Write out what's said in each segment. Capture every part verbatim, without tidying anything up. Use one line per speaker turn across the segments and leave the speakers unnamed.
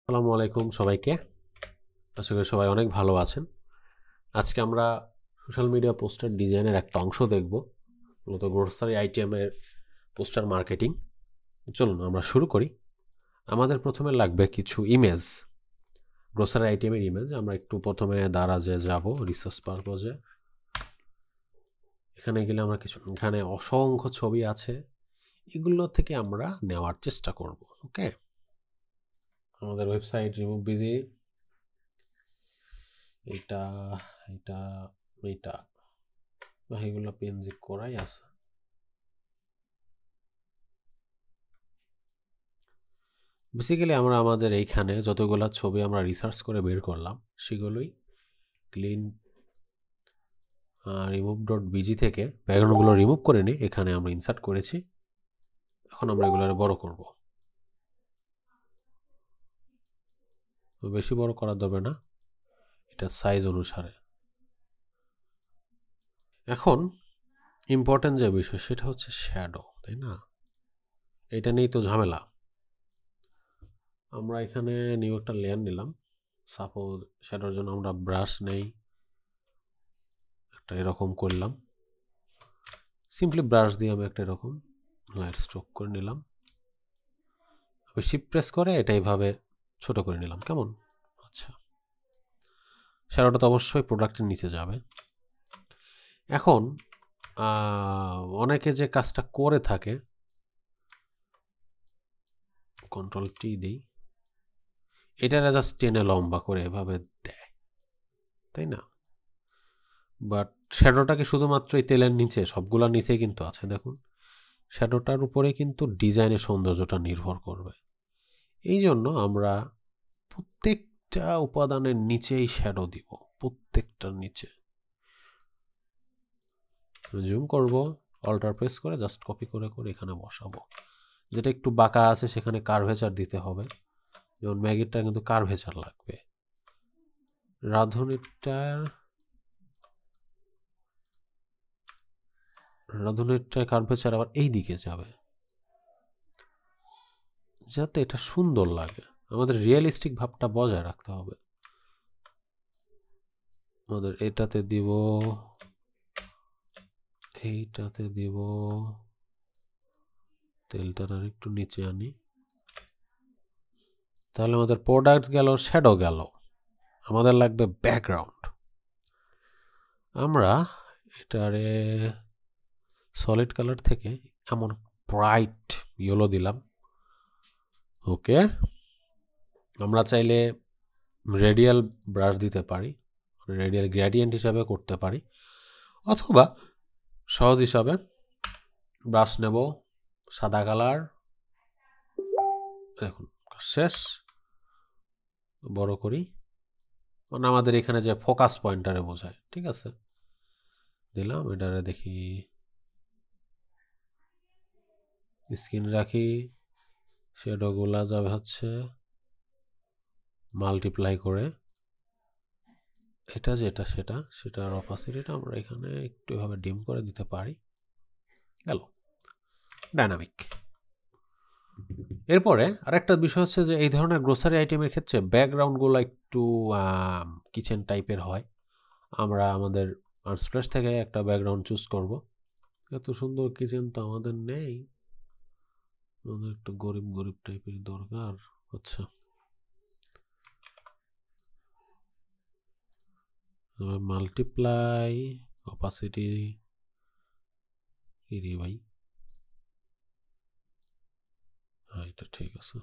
আসসালামু আলাইকুম সবাইকে। আশা করি সবাই অনেক ভালো আছেন। আজকে আমরা সোশ্যাল মিডিয়া পোস্টার ডিজাইনের একটা অংশ দেখব, মূলত গ্রোসারি আইটেমের পোস্টার মার্কেটিং। চলুন আমরা শুরু করি। আমাদের প্রথমে লাগবে কিছু ইমেজ, গ্রোসারি আইটেমের ইমেজ। আমরা একটু প্রথমে দারাজে যাব, রিসার্চ পারপজে। এখানে গেলে আমরা কিছু, এখানে অসংখ্য ছবি আছে, এগুলো থেকে আমরা নেওয়ার চেষ্টা করব। ওকে, আমাদের ওয়েবসাইট রিমুভ বিজি, এটা এটা এটা এগুলো পিএনজি করাই আছে। বেসিক্যালি আমরা আমাদের এইখানে যতগুলো ছবি আমরা রিসার্চ করে বের করলাম সেগুলোই ক্লিন রিমুভ ডট বিজি থেকে ব্যাকগ্রাউন্ডগুলো রিমুভ করে নিয়ে এখানে আমরা ইনসার্ট করেছি। এখন আমরা এগুলো বড় করব, বেশি বড় করা যাবে না, এটা সাইজ অনুসারে। এখন ইম্পর্টেন্ট যে বিষয় সেটা হচ্ছে শ্যাডো, তাই না? এটা নিয়েই তো ঝামেলা। আমরা এখানে নিউ একটা লেয়ার নিলাম, সাপোজ শ্যাডোর জন্য আমরা ব্রাশ নেই, একটা এরকম করলাম, সিম্পলি ব্রাশ দিয়ে আমি একটা এরকম লাইট স্ট্রোক করে নিলাম। আমি শিফট প্রেস করে এটা এইভাবে ছোট করে নিলাম। কেমন? আচ্ছা, শ্যাডোটা তো অবশ্যই প্রোডাক্টের নিচে যাবে। এখন অনেকে যে কাজটা করে থাকে, কন্ট্রোল টি দিই, এটারা জাস্ট টেনে লম্বা করে এভাবে দেয়, তাই না? বাট শ্যাডোটাকে শুধুমাত্র এই তেলের নিচে, সবগুলোর নিচেই কিন্তু আছে। দেখুন, শ্যাডোটার উপরে কিন্তু ডিজাইনের সৌন্দর্যটা নির্ভর করবে। এই জন্য আমরা প্রত্যেকটা উপাদানের নিচেই শ্যাডো দিব, প্রত্যেকটার নিচে। জুম করব, অল্টার প্রেস করে জাস্ট কপি করে করে এখানে বসাবো। যেটা একটু বাঁকা আছে সেখানে কার্ভেচার দিতে হবে, যেমন ম্যাগিটা কিন্তু কার্ভেচার লাগবে। রাঁধুনিটার রাঁধুনিটার কার্ভেচার আবার এই দিকে যাবে, যাতে এটা সুন্দর লাগে। আমাদের রিয়েলিস্টিক ভাবটা বজায় রাখতে হবে। আমাদের এটাতে দিব, এইটাতে দিব, তেলটার আর একটু নিচে আনি, তাহলে আমাদের প্রোডাক্ট গেল, শ্যাডো গেল। আমাদের লাগবে ব্যাকগ্রাউন্ড। আমরা এটারে সলিড কালার থেকে এমন ব্রাইট ইয়েলো দিলাম। ওকে, আমরা চাইলে রেডিয়াল ব্রাশ দিতে পারি, রেডিয়াল গ্রেডিয়েন্ট হিসাবে করতে পারি, অথবা সহজ হিসাবে ব্রাশ নেব সাদা কালার। দেখুন শেষ, বড় করি, মানে আমাদের এখানে যে ফোকাস পয়েন্টারে বোঝায়। ঠিক আছে, দিলাম। এটারে দেখি, স্ক্রিন রাখি, শ্যাডোগুলা যাবে হচ্ছে মাল্টিপ্লাই করে, এটা যেটা সেটা সেটার অপাসিটিটা আমরা এখানে একটু এভাবে ডিম করে দিতে পারি। গেল ডাইনামিক। এরপরে আরেকটা বিষয় হচ্ছে যে এই ধরনের গ্রোসারি আইটেমের ক্ষেত্রে ব্যাকগ্রাউন্ডগুলো একটু কিচেন টাইপের হয়। আমরা আমাদের আর্টস্প্লেস থেকে একটা ব্যাকগ্রাউন্ড চুজ করব। এত সুন্দর কিচেন তো আমাদের নেই, আমাদের একটু গরিব গরিব টাইপের দরকার। আচ্ছা, মাল্টিপ্লাই অপাসিটি, রে ভাই, হ্যাঁ এটা ঠিক আছে।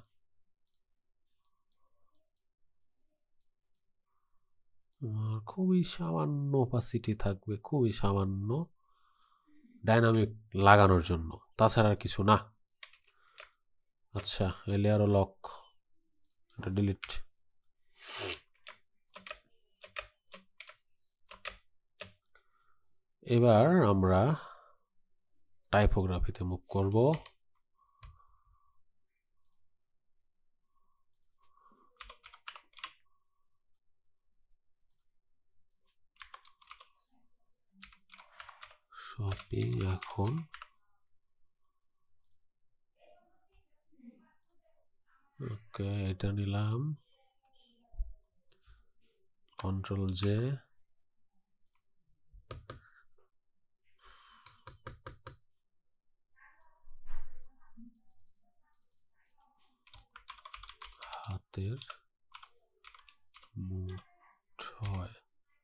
খুবই সামান্য অপাসিটি থাকবে, খুবই সামান্য, ডাইনামিক লাগানোর জন্য, তাছাড়া আর কিছু না। আচ্ছা, লেয়ারও লক, এটা ডিলিট। এবার আমরা টাইপোগ্রাফিতে মুভ করব। শপিং এখন ওকে, এটা নিলাম, কন্ট্রোল জে, হাতের মুঠোয়।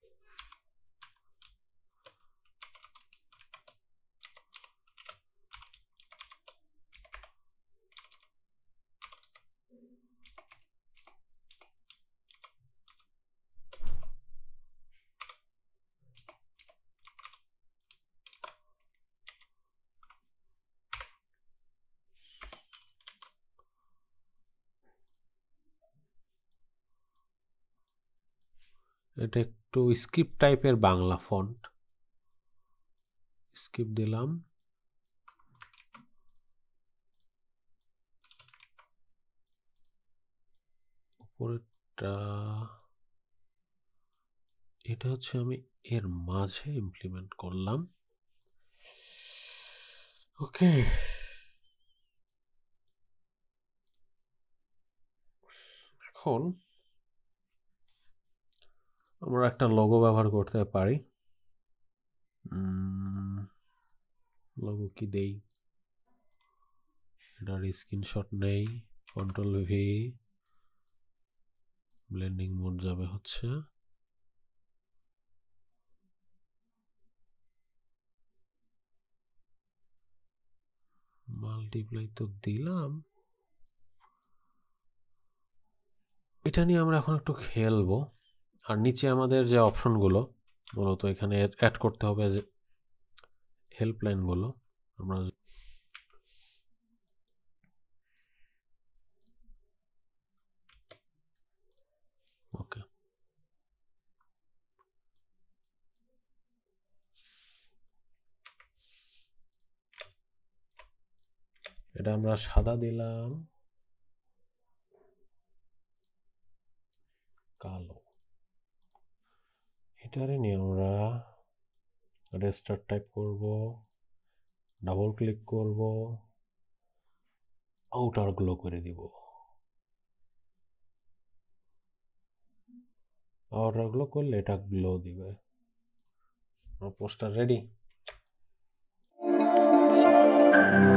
এটা একটু স্ক্রিপ্ট টাইপের বাংলা ফন্ট, স্ক্রিপ্ট দিলাম। উপরেরটা এটা হচ্ছে আমি এর মাঝে ইমপ্লিমেন্ট করলাম। ওকে, এখন আমরা একটা লোগো ব্যবহার করতে পারি। লোগো কি দেই, এটার স্ক্রিনশট নেই। কন্ট্রোল ভি, ব্লেন্ডিং মোড যাবে হচ্ছে মাল্টিপ্লাই তো দিলাম। এটা নিয়ে আমরা এখন একটু খেলবো। আর নিচে আমাদের যে অপশনগুলো মূলত এখানে অ্যাড করতে হবে, যে হেল্পলাইনগুলো আমরা ওকে এটা আমরা সাদা দিলাম, কালো। এটারে নিয়ে আমরা রেস্টার টাইপ করব, ডাবল ক্লিক করব, আউটার গ্লো করে দিব। আউটার গ্লো করলে এটা গ্লো দিবে। Poster ready.